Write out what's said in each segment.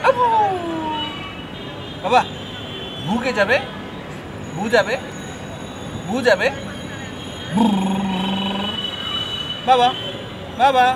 বাবা ভুকে যাবে, ভু যাবে, ভু যাবে, বাবা বাবা।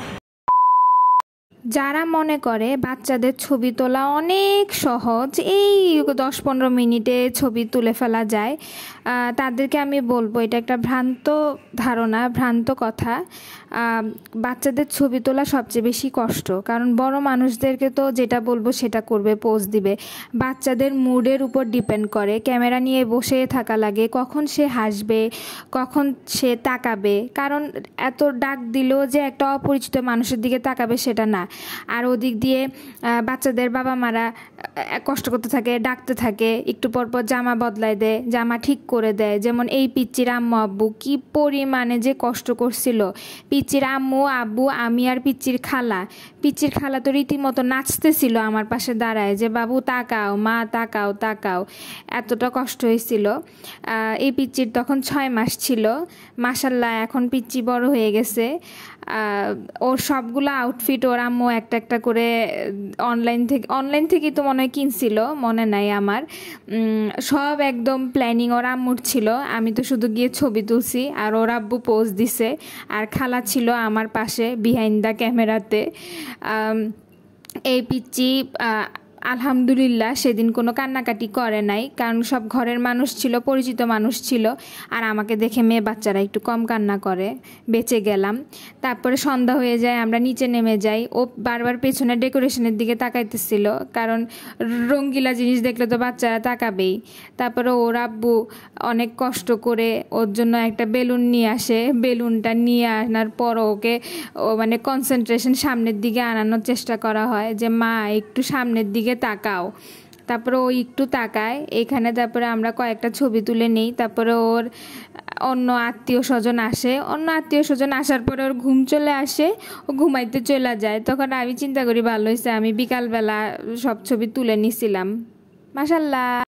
যারা মনে করে বাচ্চাদের ছবি তোলা অনেক সহজ, এই 10-15 মিনিটে ছবি তুলে ফেলা যায়, তাদেরকে আমি বলবো এটা একটা ভ্রান্ত ধারণা, ভ্রান্ত কথা। বাচ্চাদের ছবি তোলা সবচেয়ে বেশি কষ্ট, কারণ বড় মানুষদেরকে তো যেটা বলবো সেটা করবে, পোজ দিবে। বাচ্চাদের মুডের উপর ডিপেন্ড করে, ক্যামেরা নিয়ে বসে থাকা লাগে, কখন সে হাসবে, কখন সে তাকাবে। কারণ এত ডাক দিলেও যে একটা অপরিচিত মানুষের দিকে তাকাবে সেটা না। আর ওদিক দিয়ে বাচ্চাদের বাবা মারা কষ্ট করতে থাকে, ডাকতে থাকে, একটু পর পর জামা বদলায় দেয়, জামা ঠিক করে দেয়। যেমন এই পিচ্চির আম্মু আব্বু কি পরিমাণে যে কষ্ট করছিল। পিচ্চির আম্মু আব্বু, আমি আর পিচ্চির খালা তো রীতিমতো নাচতেছিল আমার পাশে দাঁড়ায় যে বাবু তাকাও, মা তাকাও তাকাও, এতটা কষ্ট হয়েছিল। এই পিচ্চির তখন 6 মাস ছিল। মাশাল্লাহ এখন পিচ্চি বড় হয়ে গেছে। ওর সবগুলো আউটফিট ওর আম্মু একটা একটা করে অনলাইন থেকেই তো মনে হয় কিনছিল, মনে নাই আমার। সব একদম প্ল্যানিং ওর আম্মুর ছিল, আমি তো শুধু গিয়ে ছবি তুলছি আর ওর আব্বু পোজ দিছে। আর খালা ছিল আমার পাশে বিহাইন্ড দ্য ক্যামেরাতে। এই পিচ্চি আলহামদুলিল্লাহ সেদিন কোনো কান্নাকাটি করে নাই, কারণ সব ঘরের মানুষ ছিল, পরিচিত মানুষ ছিল। আর আমাকে দেখে মেয়ে বাচ্চারা একটু কম কান্না করে, বেঁচে গেলাম। তারপরে সন্ধ্যা হয়ে যায়, আমরা নিচে নেমে যাই। ও বারবার পেছনে ডেকোরেশনের দিকে তাকাইতেছিল, কারণ রঙ্গিলা জিনিস দেখলে তো বাচ্চারা তাকাবেই। তারপরে ওর আব্বু অনেক কষ্ট করে ওর জন্য একটা বেলুন নিয়ে আসে। বেলুনটা নিয়ে আনার পর ওকে মানে কনসেন্ট্রেশন সামনের দিকে আনানোর চেষ্টা করা হয় যে মা একটু সামনের দিকে তাকাও। তারপরে ও একটু তাকায় এখানে। তারপরে আমরা কয়েকটা ছবি তুলে নিই। তারপরে ওর অন্য আত্মীয় স্বজন আসার পরে ওর ঘুম চলে আসে, ও ঘুমাইতে চলে যায়। তখন আমি চিন্তা করি ভালো হয়েছে আমি বিকালবেলা সব ছবি তুলে নিছিলাম। মাশাল্লাহ।